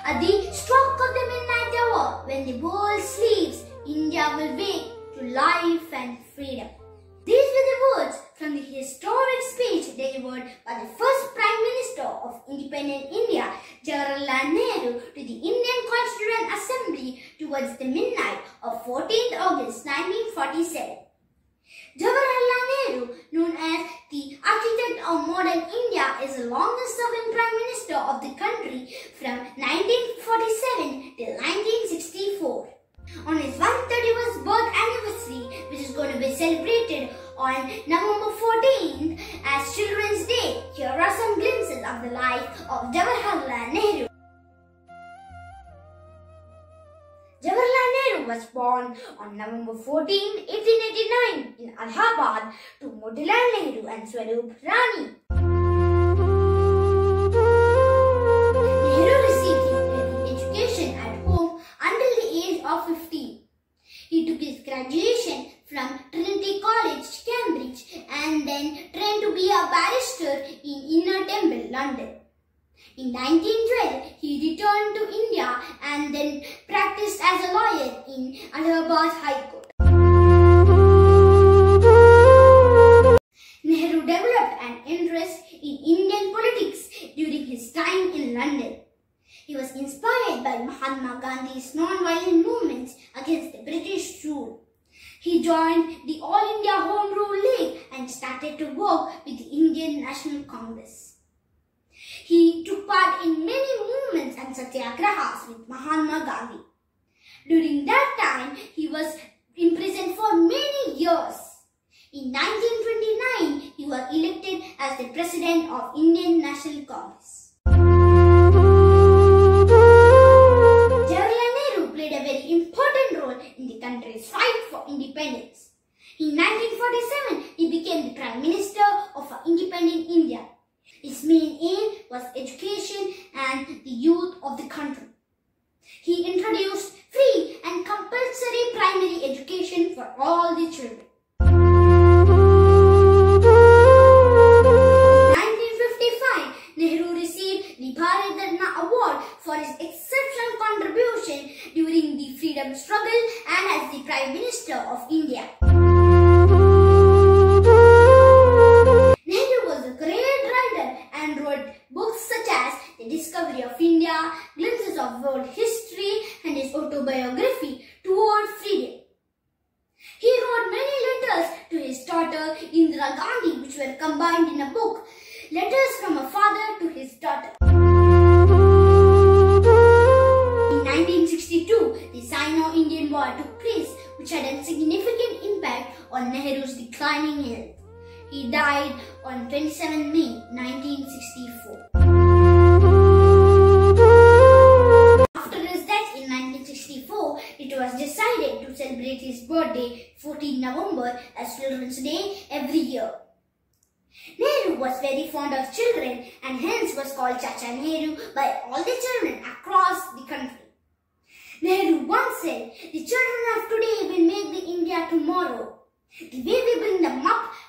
At the stroke of the midnight hour, when the world sleeps, India will wake to life and freedom. These were the words from the historic speech delivered by the first Prime Minister of independent India, Jawaharlal Nehru, to the Indian Constituent Assembly towards the midnight of 14th August 1947. Jawaharlal Nehru, known as the architect of modern India, is the longest-serving Prime Minister of the country from 1947 till 1964. On his 131st birth anniversary, which is going to be celebrated on November 14th as Children's Day, here are some glimpses of the life of Jawaharlal Nehru. Jawaharlal Nehru was born on November 14, 1889 in Allahabad to Motilal Nehru and Swarup Rani. Nehru received his education at home until the age of 15. He took his graduation from Trinity College, Cambridge, and then trained to be a barrister in Inner Temple, London. In 1912, he returned to India and then practiced as a lawyer in Allahabad High Court. Nehru developed an interest in Indian politics during his time in London. He was inspired by Mahatma Gandhi's non-violent movements against the British rule. He joined the All India Home Rule League and started to work with the Indian National Congress. He took part in many movements and satyagrahas with Mahatma Gandhi. During that time, he was imprisoned for many years. In 1929, he was elected as the President of Indian National Congress. Jawaharlal Nehru played a very important role in the country's fight for independence. In 1947, he became the Prime Minister of independent India. His main aim was education and the youth of the country. He introduced free and compulsory primary education for all the children. In 1955, Nehru received the Bharat Ratna Award for his exceptional contribution during the freedom struggle and as the Prime Minister of India. Nehru was a great writer and wrote books such as The Discovery of India, Glimpses of World History, and his autobiography, Toward Freedom. He wrote many letters to his daughter Indira Gandhi, which were combined in a book, Letters from a Father to His Daughter. In 1962, the Sino-Indian War took place, which had a significant impact on Nehru's declining health. He died on 27 May 1964. After his death in 1964, it was decided to celebrate his birthday, 14 November, as Children's Day every year. Nehru was very fond of children and hence was called Chacha Nehru by all the children across the country. Nehru once said, "The children of today will make the India tomorrow. The way we bring them up